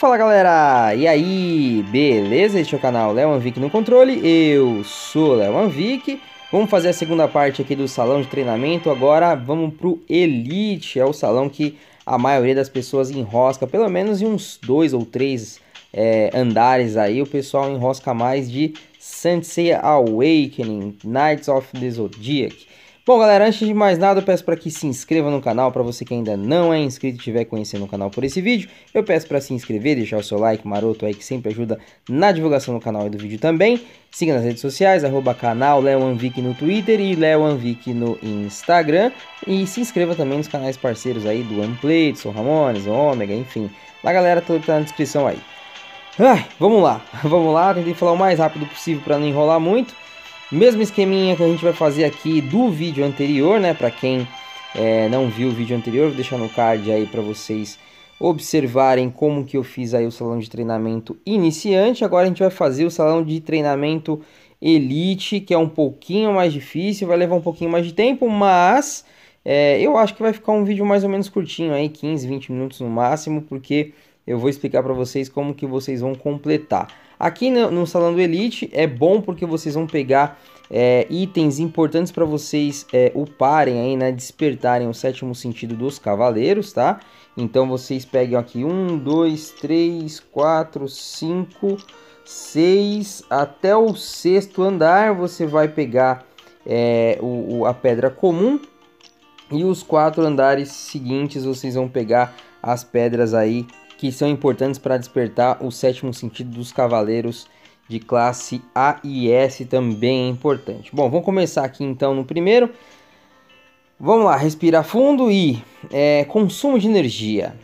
Fala galera, e aí, beleza? Este é o canal Leoanvic no controle, eu sou Leoanvic. Vamos fazer a segunda parte aqui do salão de treinamento. Agora vamos pro Elite, é o salão que a maioria das pessoas enrosca, pelo menos em uns 2 ou 3 andares aí. O pessoal enrosca mais de Saint Seiya Awakening, Knights of the Zodiac. Bom galera, antes de mais nada eu peço para que se inscreva no canal. Para você que ainda não é inscrito e estiver conhecendo o canal por esse vídeo, eu peço para se inscrever, deixar o seu like maroto aí que sempre ajuda na divulgação do canal e do vídeo também. Siga nas redes sociais, @canal Leoanvic no Twitter e Leoanvic no Instagram. E se inscreva também nos canais parceiros aí do Ampli, do Sou Ramones, Ômega, enfim. Lá galera, tudo tá na descrição aí. Vamos lá, tentei falar o mais rápido possível para não enrolar muito. Mesmo esqueminha que a gente vai fazer aqui do vídeo anterior, né? Para quem não viu o vídeo anterior, vou deixar no card aí para vocês observarem como que eu fiz aí o salão de treinamento iniciante. Agora a gente vai fazer o salão de treinamento elite, que é um pouquinho mais difícil, vai levar um pouquinho mais de tempo, mas eu acho que vai ficar um vídeo mais ou menos curtinho aí, 15, 20 minutos no máximo, porque eu vou explicar para vocês como que vocês vão completar. Aqui no salão do Elite é bom porque vocês vão pegar itens importantes para vocês uparem aí, né? Despertarem o sétimo sentido dos cavaleiros, tá? Então vocês pegam aqui 1, 2, 3, 4, 5, 6, até o sexto andar você vai pegar a pedra comum. E os 4 andares seguintes vocês vão pegar as pedras aí que são importantes para despertar o sétimo sentido dos cavaleiros de classe A e S, também é importante. Bom, vamos começar aqui então no primeiro. Vamos lá, respirar fundo e consumo de energia.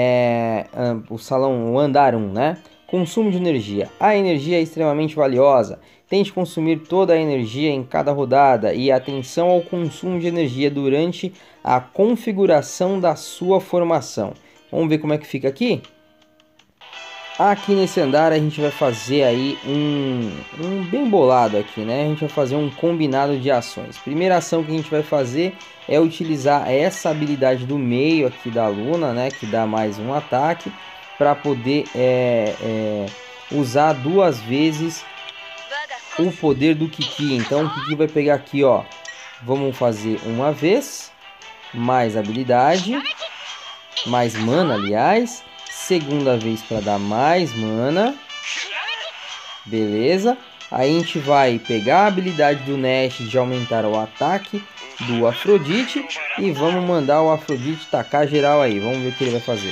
O andar 1, né? Consumo de energia. A energia é extremamente valiosa. Tente consumir toda a energia em cada rodada e atenção ao consumo de energia durante a configuração da sua formação. Vamos ver como é que fica aqui? Aqui nesse andar a gente vai fazer aí um bem bolado aqui, né? A gente vai fazer um combinado de ações. Primeira ação que a gente vai fazer é utilizar essa habilidade do meio aqui da Luna, né? Que dá mais um ataque para poder usar 2 vezes o poder do Kiki. Então o Kiki vai pegar aqui, ó. Vamos fazer uma vez, mais habilidade, mais mana, aliás. Segunda vez para dar mais mana. Beleza. Aí a gente vai pegar a habilidade do Nash de aumentar o ataque do Afrodite. E vamos mandar o Afrodite tacar geral aí. Vamos ver o que ele vai fazer.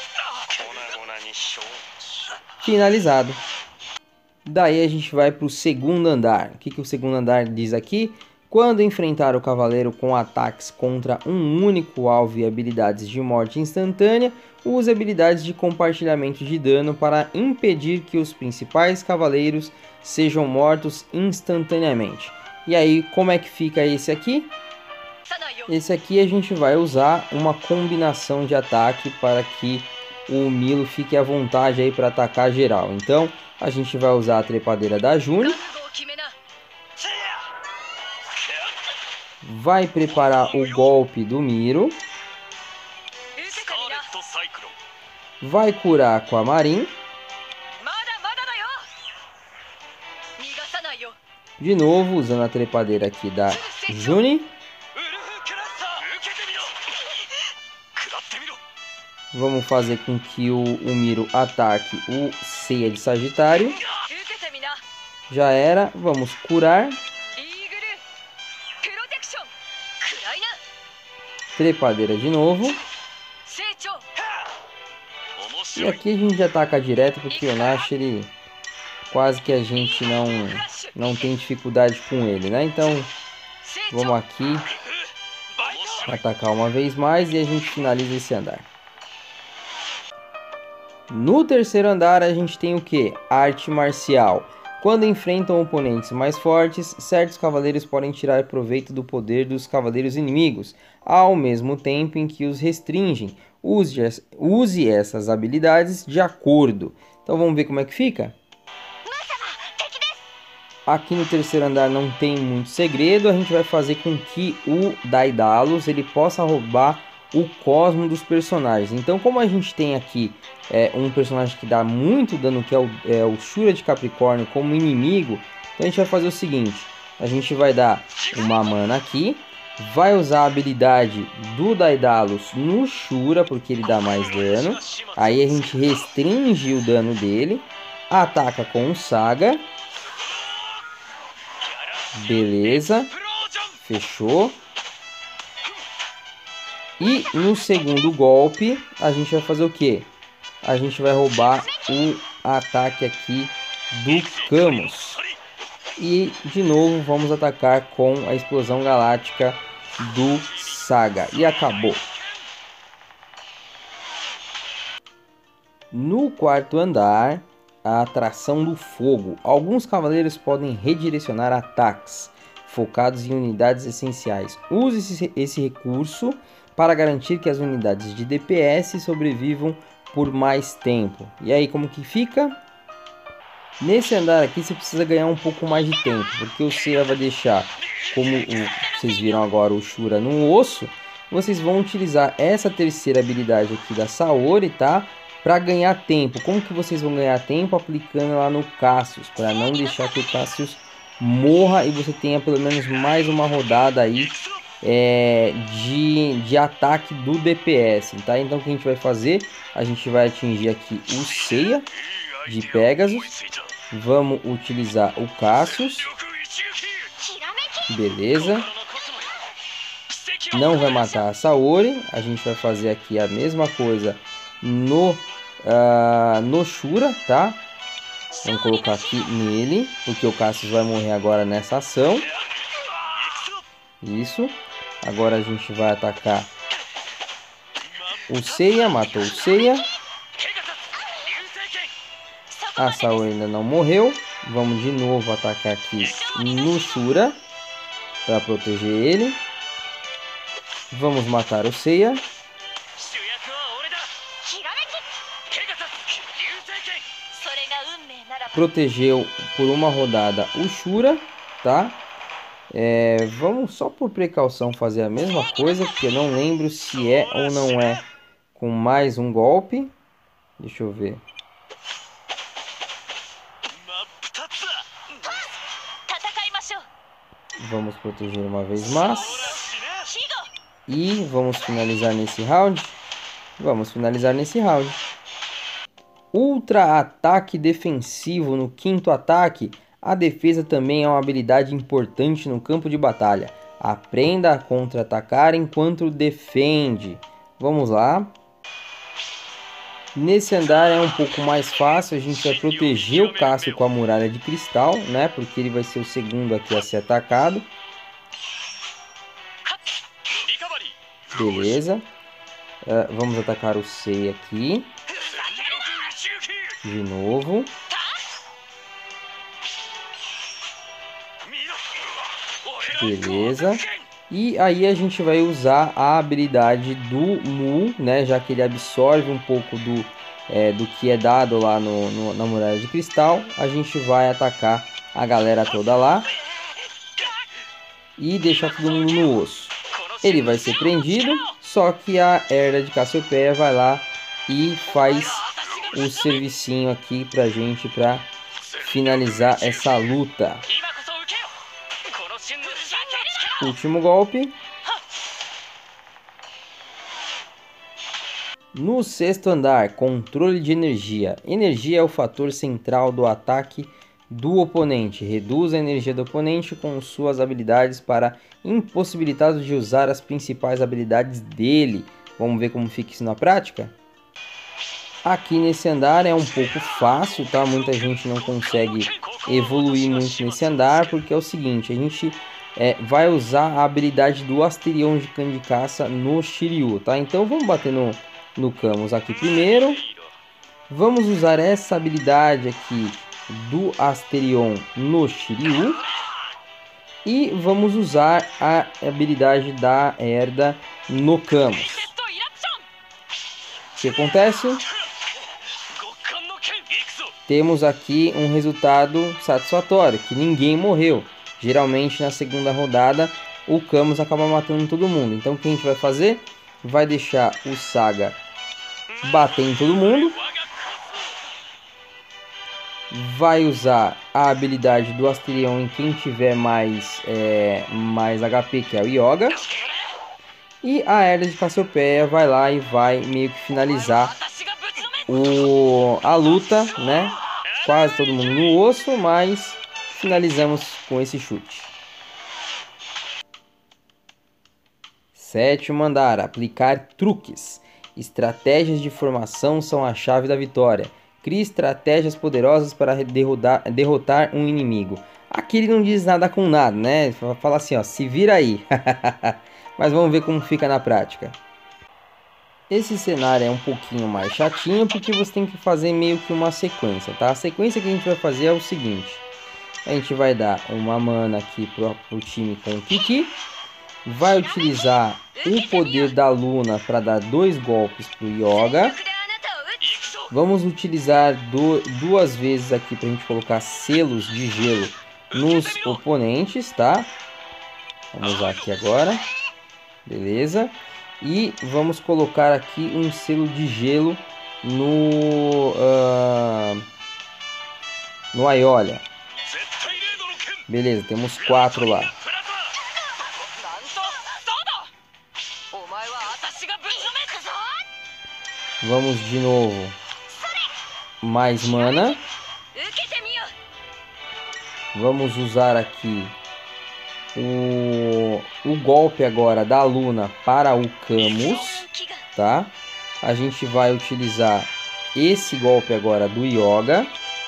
Finalizado. Daí a gente vai para o segundo andar. O que o segundo andar diz aqui? Quando enfrentar o cavaleiro com ataques contra um único alvo e habilidades de morte instantânea, use habilidades de compartilhamento de dano para impedir que os principais cavaleiros sejam mortos instantaneamente. E aí, como é que fica esse aqui? Esse aqui a gente vai usar uma combinação de ataque para que o Milo fique à vontade aí para atacar geral. Então, a gente vai usar a trepadeira da Juni. Vai preparar o golpe do Miro. Vai curar com a Marin. De novo, usando a trepadeira aqui da Juni. Vamos fazer com que o Miro ataque o Seiya de Sagitário. Já era. Vamos curar. Trepadeira de novo. E aqui a gente já ataca direto porque o Nash, ele quase que a gente não tem dificuldade com ele, né? Então vamos aqui atacar uma vez mais e a gente finaliza esse andar. No terceiro andar a gente tem o que? Arte marcial. Quando enfrentam oponentes mais fortes, certos cavaleiros podem tirar proveito do poder dos cavaleiros inimigos, ao mesmo tempo em que os restringem. Use essas habilidades de acordo. Então vamos ver como é que fica? Aqui no terceiro andar não tem muito segredo. A gente vai fazer com que o Daedalus ele possa roubar o cosmo dos personagens. Então, como a gente tem aqui um personagem que dá muito dano, que é o Shura de Capricórnio, como inimigo, então a gente vai fazer o seguinte: a gente vai dar uma mana aqui, vai usar a habilidade do Daedalus no Shura, porque ele dá mais dano. Aí a gente restringe o dano dele, ataca com o Saga. Beleza, fechou. E no segundo golpe, a gente vai fazer o que? A gente vai roubar o ataque aqui do Camus. E de novo vamos atacar com a explosão galáctica do Saga. E acabou. No quarto andar, a atração do fogo. Alguns cavaleiros podem redirecionar ataques focados em unidades essenciais. Use esse recurso para garantir que as unidades de DPS sobrevivam por mais tempo. E aí, como que fica? Nesse andar aqui você precisa ganhar um pouco mais de tempo, porque o Seiya vai deixar, como vocês viram agora, o Shura no osso. Vocês vão utilizar essa terceira habilidade aqui da Saori, tá? Para ganhar tempo. Como que vocês vão ganhar tempo? Aplicando lá no Cassius, para não deixar que o Cassius morra e você tenha pelo menos mais uma rodada aí de ataque do DPS, tá? Então o que a gente vai fazer? A gente vai atingir aqui o Seiya de Pegasus. Vamos utilizar o Cassius. Beleza. Não vai matar a Saori. A gente vai fazer aqui a mesma coisa no Shura, tá? Vamos colocar aqui nele, porque o Cassius vai morrer agora nessa ação. Isso. Agora a gente vai atacar o Seiya. Matou o Seiya. A Saori ainda não morreu. Vamos de novo atacar aqui no Shura para proteger ele. Vamos matar o Seiya. Protegeu por uma rodada o Shura, tá? Vamos só por precaução fazer a mesma coisa, porque eu não lembro se é ou não é com mais um golpe. Deixa eu ver. Vamos proteger uma vez mais. E vamos finalizar nesse round. Vamos finalizar nesse round. Ultra ataque defensivo no quinto ataque. A defesa também é uma habilidade importante no campo de batalha. Aprenda a contra-atacar enquanto defende. Vamos lá. Nesse andar é um pouco mais fácil. A gente vai proteger o Cassio com a muralha de cristal, né? Porque ele vai ser o segundo aqui a ser atacado. Beleza. Vamos atacar o Seiya aqui. De novo. Beleza. E aí a gente vai usar a habilidade do Mu, né? Já que ele absorve um pouco do que é dado lá na muralha de cristal. A gente vai atacar a galera toda lá. E deixar todo mundo no osso. Ele vai ser prendido. Só que a Herda de Cassiopeia vai lá e faz o servicinho aqui pra gente, pra finalizar essa luta. Último golpe. No sexto andar, controle de energia. Energia é o fator central do ataque do oponente. Reduz a energia do oponente com suas habilidades para impossibilitá-lo de usar as principais habilidades dele. Vamos ver como fica isso na prática? Aqui nesse andar é um pouco fácil, tá? Muita gente não consegue evoluir muito nesse andar, porque é o seguinte, a gente vai usar a habilidade do Asterion de Cã de Caça no Shiryu, tá? Então vamos bater no Camus aqui primeiro. Vamos usar essa habilidade aqui do Asterion no Shiryu. E vamos usar a habilidade da Herda no Camus. O que acontece? Temos aqui um resultado satisfatório, que ninguém morreu. Geralmente na segunda rodada o Camus acaba matando todo mundo. Então o que a gente vai fazer? vai deixar o Saga bater em todo mundo. Vai usar a habilidade do Asterion em quem tiver mais HP, que é o Yoga. E a Herda de Cassiopeia vai lá e vai meio que finalizar a luta, né? Quase todo mundo no osso, mas finalizamos com esse chute. Sétimo andar, aplicar truques. Estratégias de formação são a chave da vitória. Crie estratégias poderosas para derrotar um inimigo. Aqui ele não diz nada com nada, né? Fala assim, ó, se vira aí. Mas vamos ver como fica na prática. Esse cenário é um pouquinho mais chatinho porque você tem que fazer meio que uma sequência, tá? A sequência que a gente vai fazer é o seguinte. A gente vai dar uma mana aqui pro time com o Kiki. Vai utilizar o poder da Luna para dar 2 golpes pro Yoga. Vamos utilizar duas vezes aqui para a gente colocar selos de gelo nos oponentes, tá? Vamos usar aqui agora. Beleza. E vamos colocar aqui um selo de gelo no Aiolia. Beleza, temos 4 lá. Vamos de novo. Mais mana. Vamos usar aqui o golpe agora da Luna para o Camus, tá? A gente vai utilizar esse golpe agora do Yoga.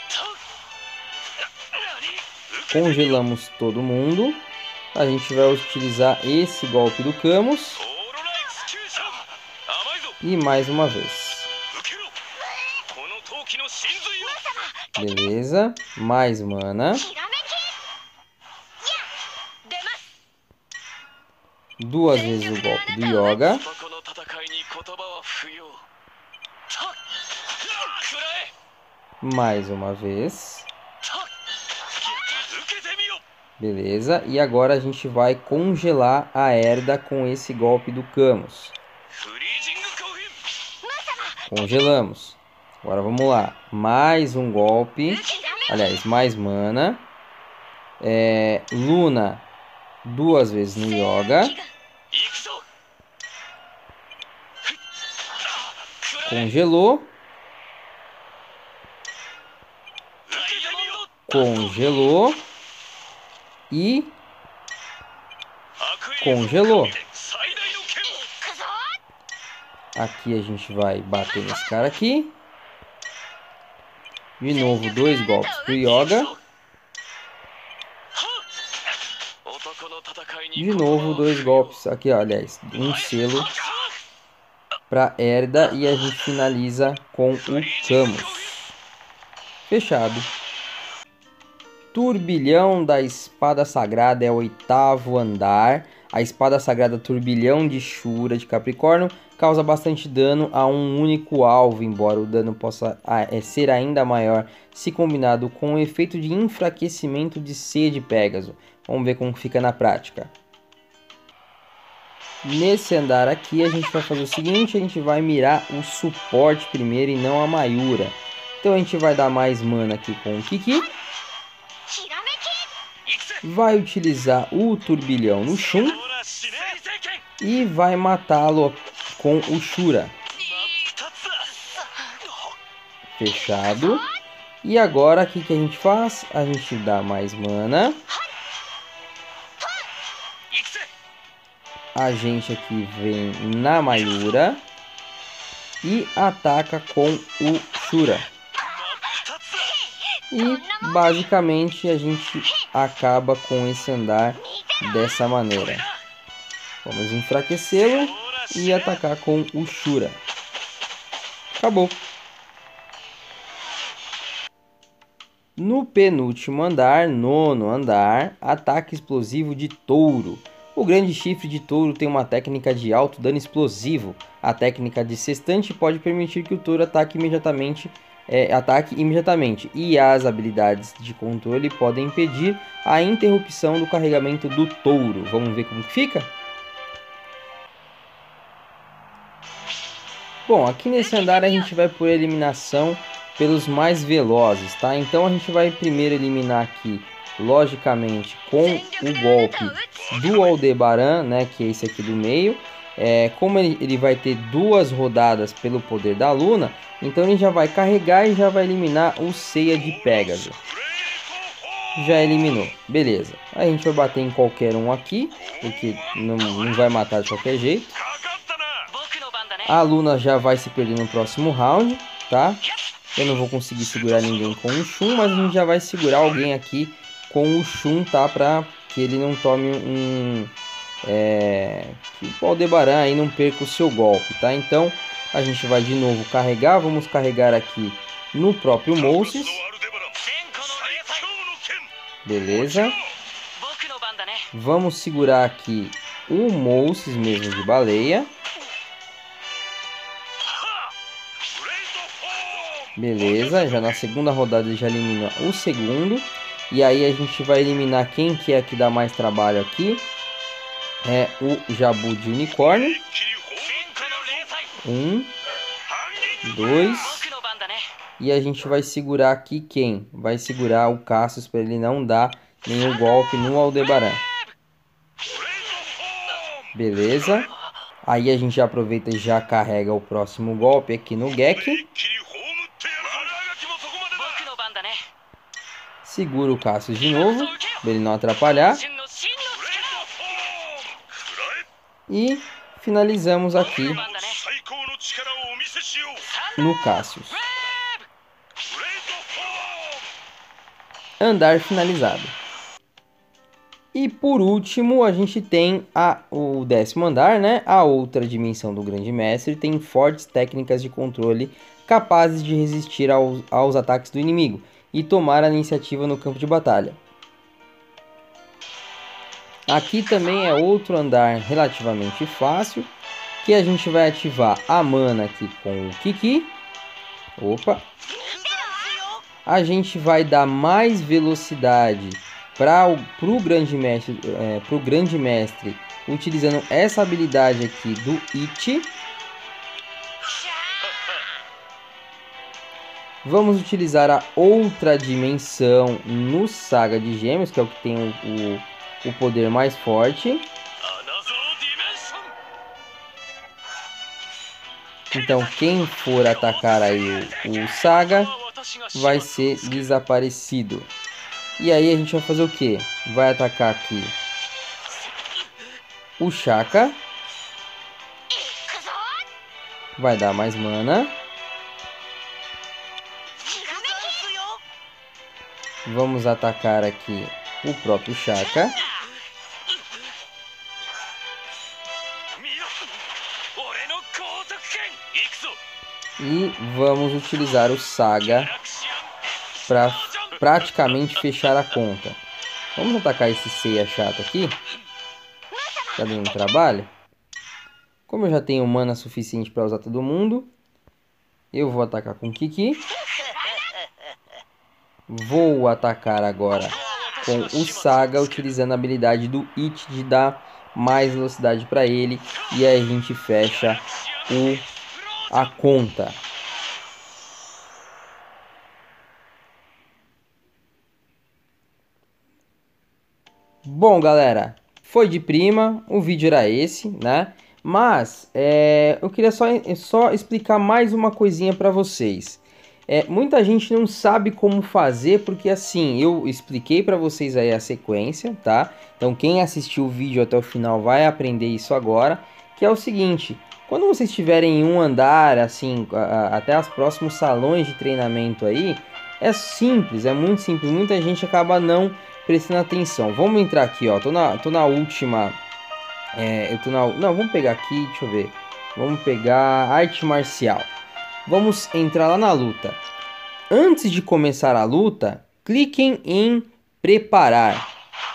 Congelamos todo mundo. A gente vai utilizar esse golpe do Camus. E mais uma vez. Beleza. Mais mana. Duas vezes o golpe do Yoga. Mais uma vez. Beleza. E agora a gente vai congelar a Herda com esse golpe do Camus. Congelamos. Agora vamos lá. Mais um golpe. Aliás, mais mana. Luna. Duas vezes no Yoga. Congelou. Congelou. E congelou. Aqui a gente vai bater nesse cara aqui. De novo, 2 golpes pro Yoga. De novo, 2 golpes. Aqui, ó, aliás, um selo para Herda. E a gente finaliza com o Camus. Fechado. Turbilhão da Espada Sagrada é o 8º andar. A Espada Sagrada Turbilhão de Shura de Capricórnio causa bastante dano a um único alvo, embora o dano possa ser ainda maior se combinado com o efeito de enfraquecimento de Ceia de Pégaso. Vamos ver como fica na prática. Nesse andar aqui a gente vai fazer o seguinte, a gente vai mirar o suporte primeiro e não a Mayura. Então a gente vai dar mais mana aqui com o Kiki. Vai utilizar o turbilhão no Shun. E vai matá-lo com o Shura. Fechado. E agora o que a gente faz? A gente dá mais mana. A gente aqui vem na Mayura. E ataca com o Shura. E basicamente a gente acaba com esse andar dessa maneira. Vamos enfraquecê-lo e atacar com o Shura. Acabou. No penúltimo andar, 9º andar, ataque explosivo de touro. O grande chifre de touro tem uma técnica de alto dano explosivo. A técnica de sextante pode permitir que o touro ataque imediatamente. E as habilidades de controle podem impedir a interrupção do carregamento do touro. Vamos ver como fica? Bom, aqui nesse andar a gente vai por eliminação pelos mais velozes, tá? Então a gente vai primeiro eliminar aqui, logicamente, com o golpe do Aldebaran, né? Que é esse aqui do meio. Como ele vai ter 2 rodadas pelo poder da Luna, então ele já vai carregar e já vai eliminar o Seiya de Pégaso. Já eliminou, beleza. Aí a gente vai bater em qualquer um aqui, porque não vai matar de qualquer jeito. A Luna já vai se perder no próximo round, tá? Eu não vou conseguir segurar ninguém com o Shun, mas a gente já vai segurar alguém aqui com o Shun, tá? Pra que ele não tome que o Aldebaran aí não perca o seu golpe, tá? Então a gente vai de novo carregar, vamos carregar aqui no próprio Moses. Beleza. Vamos segurar aqui o Moses mesmo de baleia. Beleza, já na segunda rodada ele já elimina o segundo. E aí a gente vai eliminar quem que é que dá mais trabalho aqui. É o Jabu de unicórnio. 1, 2. E a gente vai segurar aqui quem? Vai segurar o Cassius para ele não dar nenhum golpe no Aldebaran. Beleza. Aí a gente já aproveita e já carrega o próximo golpe aqui no Gek. Segura o Cassius de novo, para ele não atrapalhar. E finalizamos aqui no Cassius. Andar finalizado. E por último a gente tem o 10º andar, né? A outra dimensão do Grande Mestre tem fortes técnicas de controle capazes de resistir aos ataques do inimigo e tomar a iniciativa no campo de batalha. Aqui também é outro andar relativamente fácil, que a gente vai ativar a mana aqui com o Kiki. Opa! A gente vai dar mais velocidade para o Grande Mestre, utilizando essa habilidade aqui do It. Vamos utilizar a outra dimensão no Saga de Gêmeos, que é o que tem o poder mais forte. Então quem for atacar aí o Saga vai ser desaparecido. E aí a gente vai fazer o que? Vai atacar aqui o Shaka. Vai dar mais mana. Vamos atacar aqui o próprio Shaka. E vamos utilizar o Saga para praticamente fechar a conta. Vamos atacar esse Seiya chato aqui. Tá dando trabalho. Como eu já tenho mana suficiente para usar todo mundo, eu vou atacar com Kiki. Vou atacar agora com o Saga, utilizando a habilidade do It de dar mais velocidade para ele. E aí a gente fecha a conta. Bom, galera, foi de prima, o vídeo era esse, né? Mas eu queria só explicar mais uma coisinha para vocês. Muita gente não sabe como fazer, porque assim, eu expliquei para vocês aí a sequência, tá? Então quem assistiu o vídeo até o final vai aprender isso agora, que é o seguinte: quando vocês estiverem em um andar, assim, até os próximos salões de treinamento aí, é simples, é muito simples, muita gente acaba não prestando atenção. Vamos entrar aqui, ó, tô na última, não, vamos pegar aqui, deixa eu ver, vamos pegar arte marcial. Vamos entrar lá na luta. Antes de começar a luta, cliquem em preparar.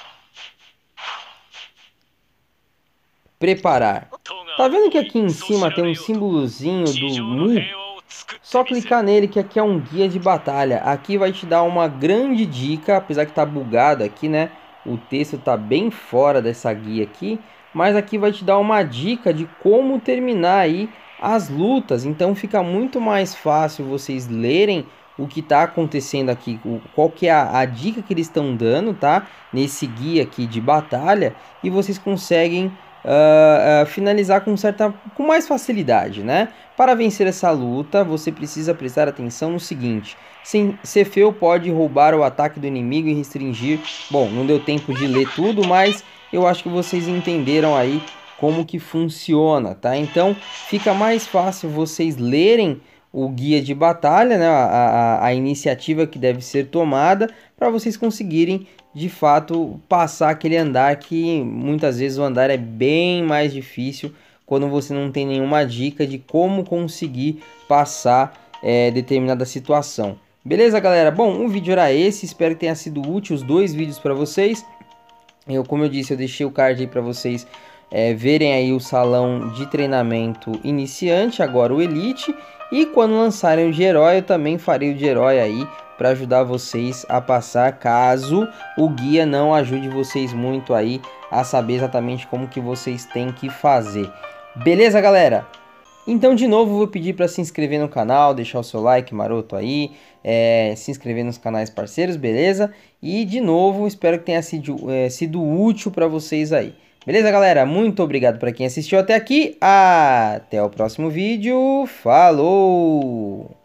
Preparar. Tá vendo que aqui em cima tem um símbolozinho do Mu? Só clicar nele, que aqui é um guia de batalha. Aqui vai te dar uma grande dica, apesar que tá bugado aqui, né? O texto tá bem fora dessa guia aqui, mas aqui vai te dar uma dica de como terminar aí as lutas, então fica muito mais fácil vocês lerem o que está acontecendo aqui, qual que é a dica que eles estão dando, tá? Nesse guia aqui de batalha, e vocês conseguem finalizar com mais facilidade, né? Para vencer essa luta, você precisa prestar atenção no seguinte: Cefeu pode roubar o ataque do inimigo e restringir... Bom, não deu tempo de ler tudo, mas eu acho que vocês entenderam aí como que funciona, tá? Então fica mais fácil vocês lerem o guia de batalha, né? A iniciativa que deve ser tomada para vocês conseguirem de fato passar aquele andar, que muitas vezes o andar é bem mais difícil quando você não tem nenhuma dica de como conseguir passar determinada situação. Beleza, galera? Bom, o vídeo era esse, espero que tenha sido útil os dois vídeos para vocês. Como eu disse, eu deixei o card aí para vocês verem aí o salão de treinamento iniciante, agora o Elite. E quando lançarem o de herói, eu também farei o de herói aí para ajudar vocês a passar, caso o guia não ajude vocês muito aí a saber exatamente como que vocês têm que fazer. Beleza, galera? Então, de novo, vou pedir para se inscrever no canal, deixar o seu like maroto aí, se inscrever nos canais parceiros, beleza? E, de novo, espero que tenha sido útil para vocês aí. Beleza, galera? Muito obrigado para quem assistiu até aqui. Até o próximo vídeo. Falou!